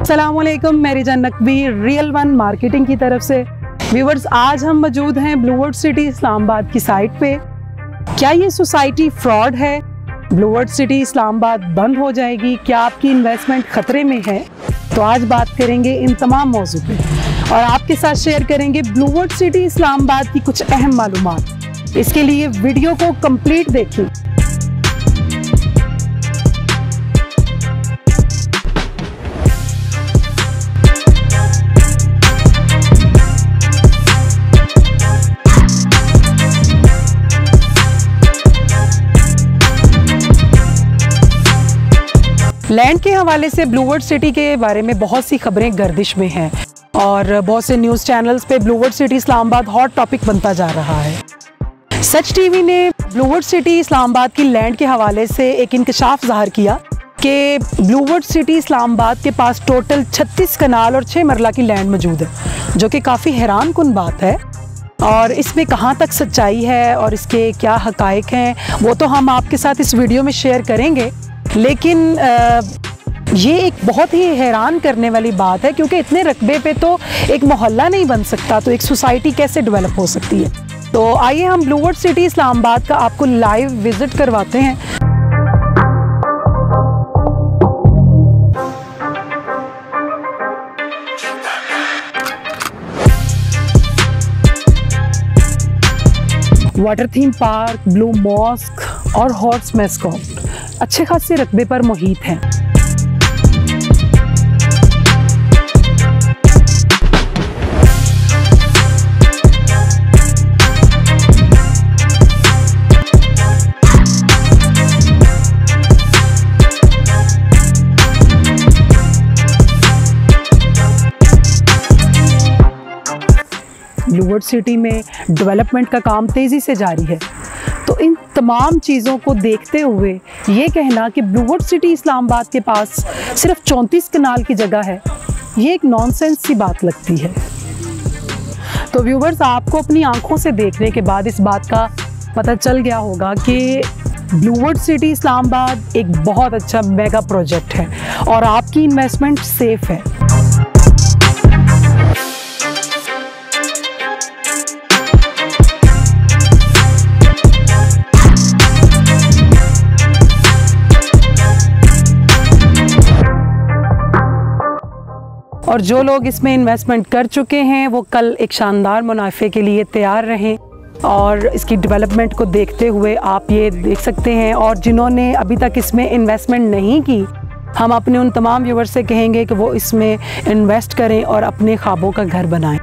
अस्सलामुअलैकुम, मैं Riza Naqvi real one marketing की तरफ से। व्यूवर्स, आज हम मौजूद हैं ब्लू वर्ल्ड सिटी इस्लामाबाद की साइट पे। क्या ये सोसाइटी फ्रॉड है? ब्लू वर्ल्ड सिटी इस्लामाबाद बंद हो जाएगी? क्या आपकी इन्वेस्टमेंट खतरे में है? तो आज बात करेंगे इन तमाम मौजू पे और आपके साथ शेयर करेंगे ब्लू वर्ल्ड सिटी इस्लामाबाद की कुछ अहम मालूमात। इसके लिए वीडियो को कंप्लीट देखें। लैंड के हवाले से ब्लू वर्ल्ड सिटी के बारे में बहुत सी खबरें गर्दिश में हैं और बहुत से न्यूज़ चैनल्स पे Blue World City Islamabad hot topic बनता जा रहा है। सच टीवी ने ब्लू वर्ल्ड सिटी इस्लामाबाद की लैंड के हवाले से एक इंकशाफ ज़ाहिर किया कि ब्लू वर्ल्ड सिटी इस्लामाबाद के पास टोटल 36 कनाल और 6 मरला की लैंड मौजूद है, जो कि काफ़ी हैरान कुन बात है। और इसमें कहाँ तक सच्चाई है और इसके क्या हकायक हैं, वो तो हम आपके साथ इस वीडियो में शेयर करेंगे। लेकिन ये एक बहुत ही हैरान करने वाली बात है, क्योंकि इतने रकबे पे तो एक मोहल्ला नहीं बन सकता, तो एक सोसाइटी कैसे डेवलप हो सकती है। तो आइए हम ब्लू वर्ल्ड सिटी इस्लामाबाद का आपको लाइव विजिट करवाते हैं। Water theme park, blue mosque और हॉर्स मैस्कॉट अच्छे खासे रकबे पर मुहित हैं। ब्लू वर्ल्ड सिटी में डेवलपमेंट का काम तेज़ी से जारी है, तो इन तमाम चीज़ों को देखते हुए ये कहना कि ब्लू वर्ल्ड सिटी इस्लामाबाद के पास सिर्फ 34 कनाल की जगह है, ये एक नॉनसेंस सी बात लगती है। तो व्यूवर्स, आपको अपनी आंखों से देखने के बाद इस बात का पता चल गया होगा कि ब्लू वर्ल्ड सिटी इस्लामाबाद एक बहुत अच्छा मेगा प्रोजेक्ट है और आपकी इन्वेस्टमेंट सेफ है। और जो लोग इसमें इन्वेस्टमेंट कर चुके हैं वो कल एक शानदार मुनाफे के लिए तैयार रहें और इसकी डेवलपमेंट को देखते हुए आप ये देख सकते हैं। और जिन्होंने अभी तक इसमें इन्वेस्टमेंट नहीं की, हम अपने उन तमाम व्यूअर्स से कहेंगे कि वो इसमें इन्वेस्ट करें और अपने ख्वाबों का घर बनाएं।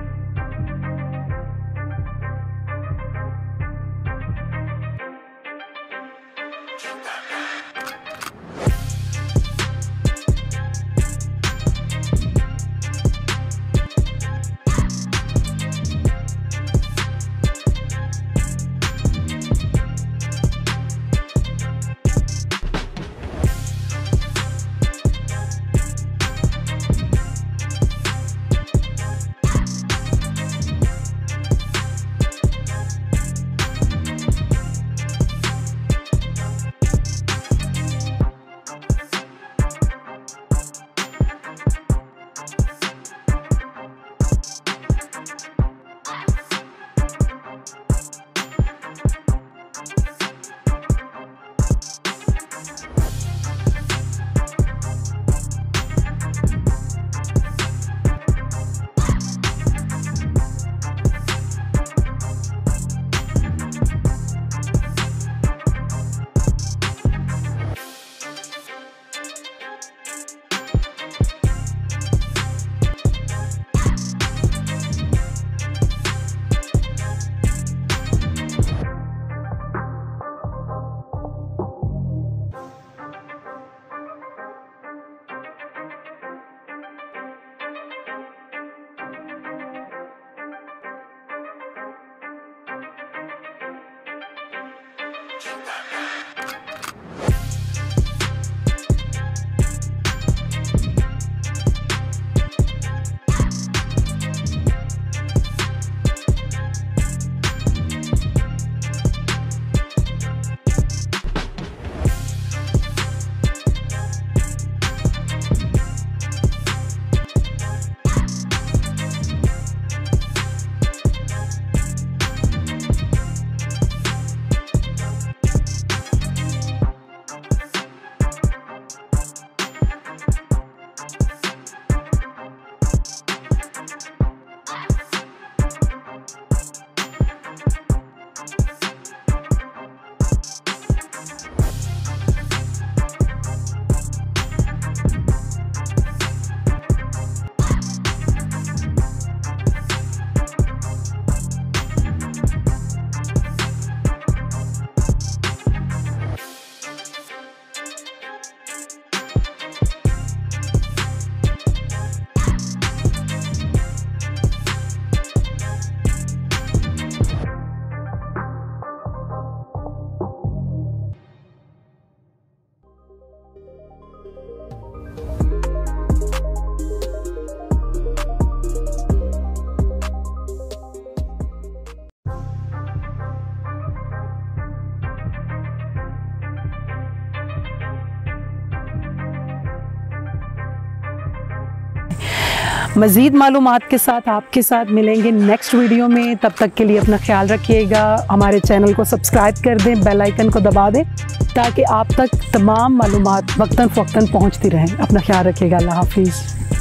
मज़ीद मालूमात के साथ आपके साथ मिलेंगे नेक्स्ट वीडियो में। तब तक के लिए अपना ख्याल रखिएगा। हमारे चैनल को सब्सक्राइब कर दें, बेल आइकन को दबा दें ताकि आप तक तमाम मालूमात वक्तन फ़वक्तन पहुँचती रहें। अपना ख्याल रखिएगा। अल्लाह हाफिज़।